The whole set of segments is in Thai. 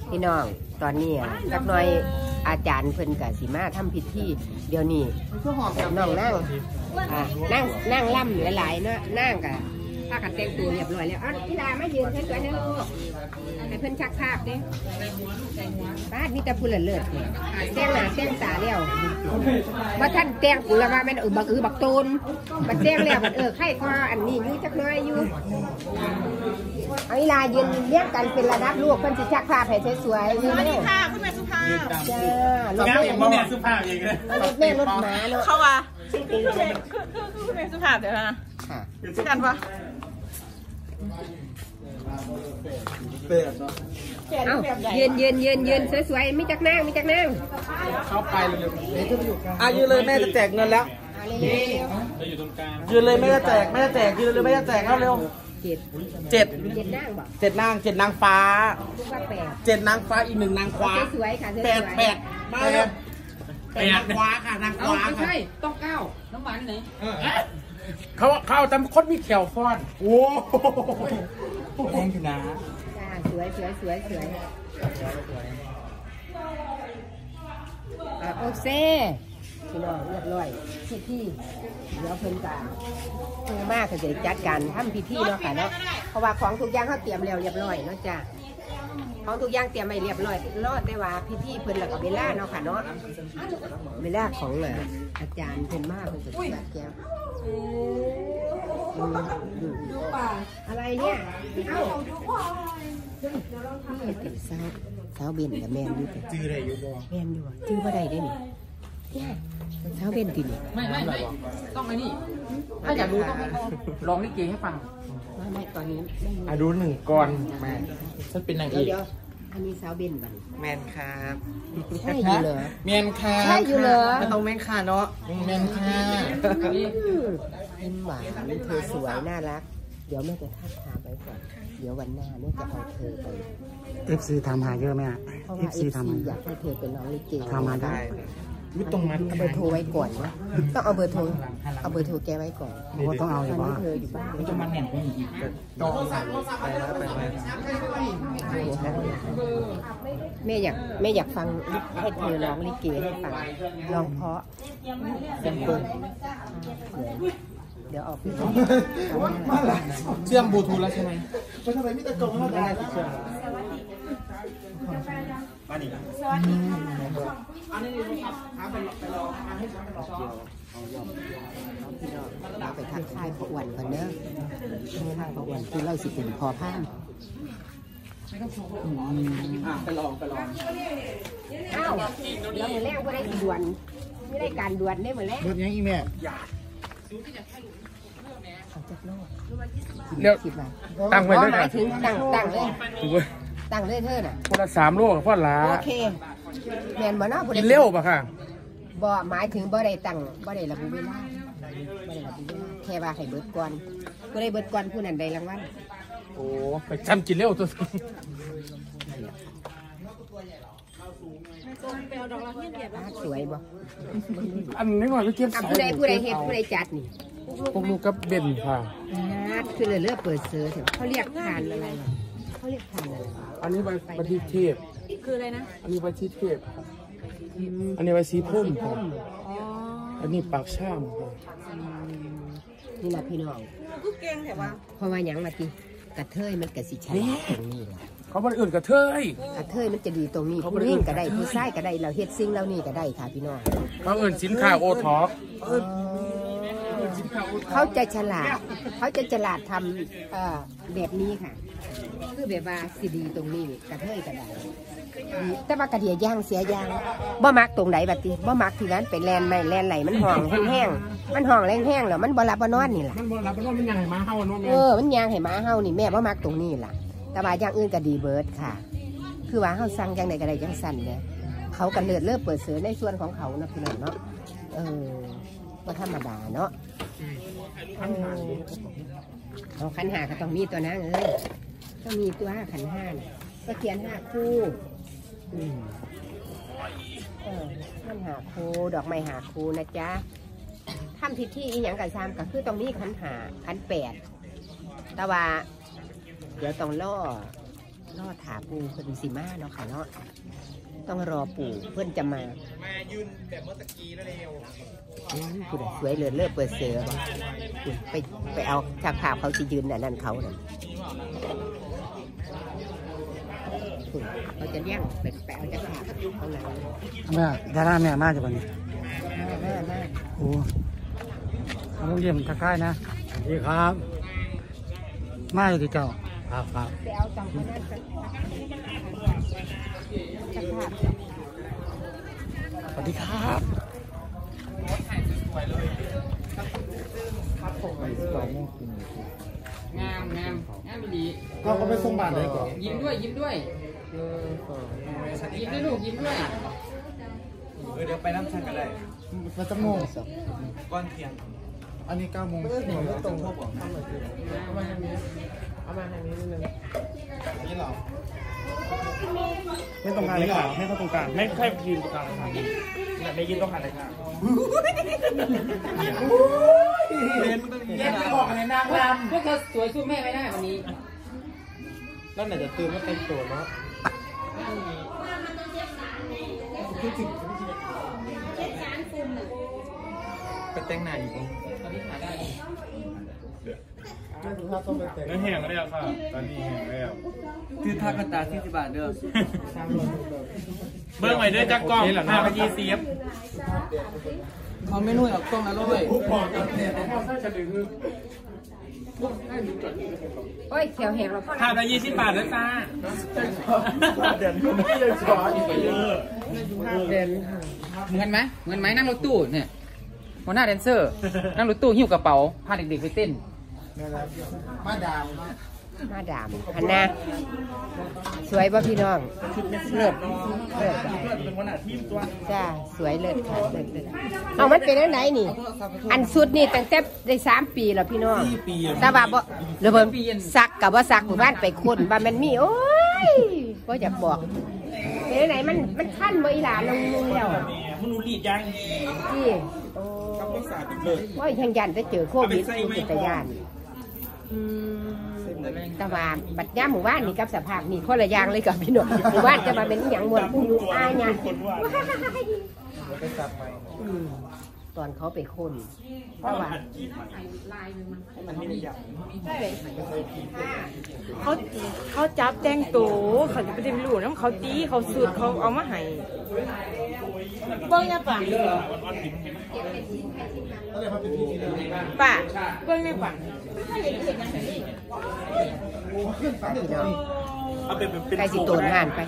พี่น้องตอนนี้สักหน่อยอาจารย์เพิ่นกับสีมาทำพิธีเดี๋ยวนี้น้องนั่งล่ำหลายๆเนาะนั่งกับผ้ากันแต่งตัวเรียบร้อยแล้วพี่ดามายืนสวยๆนะลูกให้เพิ่นชักภาพเด้บ้านนี่จะพูดเลิศๆแต่งหน้าแต่งตาแล้วว่าท่านแต่งกูละว่าแม่นบักตูนบัดแต่งแล้วบัดไข่คออันนี้อยู่จักหน่อยอยู่เอาเวลายืนเรียกกันเป็นระดับลูกเพิ่นสิชักภาพให้สวยๆนี่แม่ค่ะคุณแม่สุภาพจ้ารถแม่สุภาพเองเลยรถแม่รถหมาเนาะเขาว่าคือคุณแม่สุภาพเดี๋ยวนะกันปะเอายืนสวยๆมีจักนั่งเข้าไปเลยยืนเลยแม่จะแจกเงินแล้วยืนเลยแม่จะแจกยืนเลยแม่จะแจกแล้วเร็วเจ็ดนางฟ้า7นางฟ้าอีก1นางฟ้าสวยค่ะแปดมาเลย8นางฟ้าค่ะนางฟ้าค่ะใช่ต้อง9น้ำมันไหนเขาจำคนมีเขียวฟอนโอ้แพงอยู่นะสวยโอเคพี่น้องเรียบร้อยพี่เดี๋ยวเพิ่นกันมากจะจัดการทำพิธีเนาะค่ะเนาะเพราะว่าของทุกอย่างเขาเตรียมแล้วเรียบร้อยเนาะจ้ะของทุกอย่างเตรียมไว้เรียบร้อยรอดได้ว่าพิธีเพิ่นแล้วก็เวลาเนาะค่ะเนาะเวลาของอาจารย์เพิ่นมากเพิ่นจะจัดแก้วดูป่าอะไรเนี่ยเอ้านี่เป็นสาวเบนกับแมนอยู่จื้อได้อยู่บ่แมนอยู่จื้อบ่ได้ได้นี่สาวเบนตินี่ไม่ต้องไอ้นี่ถ้าอยากรู้ต้องลองลิเกให้ฟังไม่ตอนนี้ดู1ก่อนแม่ฉันเป็นนางเอกอันนี้สาวเบนบันแมนครับใช่อยู่เหรอแมนค่ะใช่อยู่เหรอมันต้องแมนค่ะเนาะแมนค่ะยิ้มหวานเธอสวยน่ารักเดี๋ยวแม่จะทักหาไปก่อนเดี๋ยววันหน้าแม่จะเอาเธอไป FC ทำหาเยอะไหมเพราะว่า FC อยากให้เธอเป็นน้องลิเกทำมาได้ไม่ต้องมัดเอาเบอร์โทรไว้ก่อนนะต้องเอาเบอร์โทรแกไว้ก่อนต้องเอาอยู่บ้านเธออยู่บ้านมันจะมันแหน่งไปอีกต้องไปแม่อยากฟังให้เธอร้องลิเกให้ฟังร้องเพราะเสียงเปิดเดี๋ยวออกพี่เชื่อมบลูทูธแล้วใช่ไหมทำไมไม่ตะโกนมาได้เชื่อมมาดิสวัสดีค่ะอันนี้ครับไปรอให้ช้อนไปรอเราไปทักทายพ่ออ้วนก่อนเนอะทักทายพ่ออ้วนคือเราสิเป็นพอผ้าไปลองอ้าวแล้วมือแรกก็ได้ด่วนไม่ได้การด่วนได้มือแรกรถยังอีแม่เดี๋ยวตั้งไว้ด้วยหมายถึงตั้งเลยเธอน่ะคนละ3 โลพ่อหลาโอเคแมนบ่เนาะกินเร็วป่ะค่ะบ่หมายถึงบ่ได้ตั้งบ่ได้ระบุเวลาแค่ว่าให้เบิดก่อนผู้ใดเบิดก่อนผู้นั้นได้รางวัลโอ้ไปจำกินเร็วตัวสวยบ่อันนี้ก่อนไปเก็บผู้ใดเฮ็ดผู้ใดจัดนี่พวกลูกกับเบนค่ะคือเลือกเปิดเสือเขาเรียกทานอะไรเขาเรียกทานอะไรอันนี้ใบชีเทพคืออะไรนะอันนี้ใบชีเทพอันนี้ใบชีพุ่มอันนี้ปากช่ามนี่แหละพี่น้องกูเก่งแต่ว่าเพราะว่าอย่างมาตีกระเทยมันกระสิชันตรงนี้แหละเขาบอกอื่นกระเทยมันจะดีตรงนี้ผู้ยิ่งก็ได้ผู้ชายก็ได้เราเฮ็ดซิ่งแล้วนี่ก็ได้ค่ะพี่น้องเขาอื่นสินค้าโอท็อปเขาจะฉลาดทำแบบนี้ค่ะคือแบบว่าสิดีตรงนี้กระเทยก็ได้แต่ว่ากระเดียย่างเสียย่างบ่มักตรงไหนบัดนี้บ่มักที่นั้นไปแลนไม่แลนไหลมันห่องแห้งมันห่องแห้งแล้วมันบ่รับบ่นอนนี่ล่ะมันบ่รับบ่นอนมันยางให้หมาเห่าเนาะมันยางให้หมาเห่านี่แม่บ่มักตรงนี้ล่ะแต่ว่าอย่างอื่นก็ดีเบิร์ดค่ะคือว่าเฮาสั่งจังได๋ก็ได้จังสั่นเนี่ยเขากันเลิศเปิดเสือในส่วนของเขานะพี่น้องเนาะบ่ธรรมดาเนาะเอาขันหาก็ต้องมีตัวนั้นต้องมีตัวขันห้าก็เขียน5 คู่ขัน5 คู่ดอกไม้5 คู่นะจ๊ะทำพิธีอีหยังกันซ้ำก็คือตรงนี้ขัน5 ขัน 8แต่ว่าเดี๋ยวต้องล่อรอถาปูเพิ่นสิมาเนาะค่ะเนาะต้องรอปู่เพิ่นจะมายืนแบบเมื่อตะกี้แล้วเร็วคุณสวยเลยเลิศเปิดเสือบ่คุณไปเอาจากภาพเขาสิยืนนั่นเขาน่ะคุณเขาจะเลี้ยงไปเอาจากภาพข้างในแม่ดาราแม่มากจังวันนี้แม่โอ้เขาเยี่ยมทักทายนะดีครับมาอยู่ที่เจ้าครับไปเอาจากคนนั้นจากภาพสวัสดีครับงามดีก็ไปส่งบ้านเลยก่อนยิ้มด้วยยิ้มด้วยลูกยิ้มด้วยเดี๋ยวไปน้ำชันกันได้มาตั้งโมงก้อนเทียงอันนี้9 โมงตรงทั่วบอกเอามาทางนี้นิดนึงนี่หรอไม่ตรงกลางเลยค่ะไม่เข้าตรงกลางไม่ค่อยยืนตรงกลางค่ะอยากได้ยืนตรงกลางเลยค่ะแยกไม่ออกอะไรนางรำพวกเธอสวยสู้แม่ไม่ได้วันนี้แล้วไหนจะตื่นมาเต็มตัวเนาะไปแต่งหน้าอยู่ตอนนี้ถ่ายได้นั่นแห้งแล้วค่ะตอนนี้แห้งแล้วคือทากระตา40 บาทเด้อเบิ้งใหม่ด้วยจักกล้อง520 เขาไม่นุ่ยออกกล้องแล้วด้วยโอ้ยแถวแหงเรา 520 บาทแล้วจ้าเด่นไม่ยังช้อนอีกเยอะเด่นเหมือนไหมนั่งรถตู้เนี่ยหัวหน้าแดนเซอร์นั่งรถตู้หิ้วกระเป๋าพาเด็กๆไปเต้นมาดามฮันนาสวยป่ะพี่น้องเลิศเป็นวันอาทิตย์ตัวจ้าสวยเลิศค่ะเลิศเอามันเป็นยังไงนี่อันสุดนี่ตั้งแต่ได้3 ปีแล้วพี่น้องแต่ว่าบ่หรือเพิ่นซักกับว่าซักหมู่บ้านไปคนบ้านมันมีโอ้ยก็อยากบอกเป็นไหนมันขั้นบ่อีหลานลงแล้วมันรีดยังที่โอ้ว่ายังยันจะเจอโควิดจิตยานแต่ว่าบัดย่าหมู่บ้านนี่กับสภาพนี่คนละอย่างเลยกับพี่หนุ่มหมู่บ้านจะมาเป็นอย่างมวลผู้อยู่อาญาตอนเขาไปคนแต่ว่าเขาจับแจ้งตัวเขาจะไปไม่รู้น้ำเขาตีเขาสูดเขาเอามาให้เบิ้งเนี่ยป่ะป่ะเบิ้งเนี่ยป่ะใครสิโตนงานไป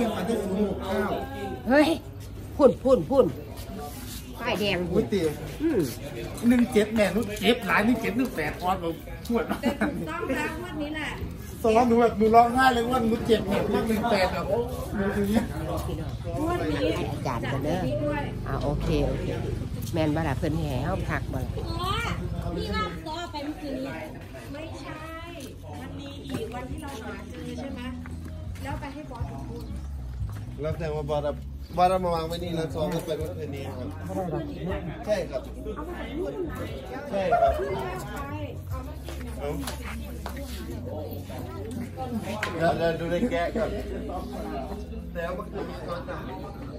เฮ้ยพุ่นป้ายแดงพุ่นตี17แม่นุ่นเจ็บหลาย17 18 ออนแบบปวดมากต้องรักวันนี้แหละซ้อนหนูแบบหนูร้องไห้เลยว่าหนูเจ็บเนี่ย18แบบโอ้หนูอย่างเงี้ยอาจารย์กันเด้อโอเคแมนบ่ล่ะเพิ่นแห่เฮาพักบ่ล่ะพี่ว่าต่อไปเมื่อคืนนี้ไม่ใช่มันมีอีกวันที่เราหาเจอใช่ไหมแล้วไปให้บอสพูดแล้วแต่ว่าบอสมาวางไว้นี่แล้วซ้อมกันไปเมื่อคืนนี้ครับใช่ครับใช่ครับเราดูในแกะก่อนแล้วเมื่อคืนนี้ซ้อมกัน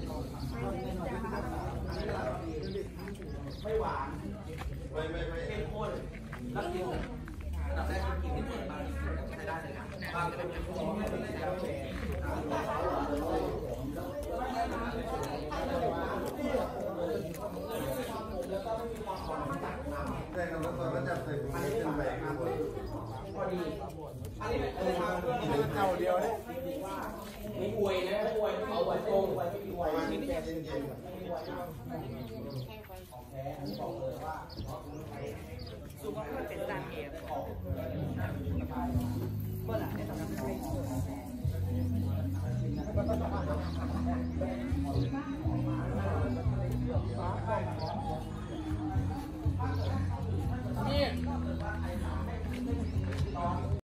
ไม่หวานไม่เข้มข้นแล้วกินอันดับแรกกินที่เปิดมาใช้ได้เลยนะบางคนเป็นคนไม่ได้แล้วเก่าเดียวเนี่ยไม่อวยนะอวยเอาไว้ตรงไว้ที่ไว้ที่เย็นบอกเลยว่าสุขภาพเป็นสาเหตุเมื่อไหร่ได้ทำให้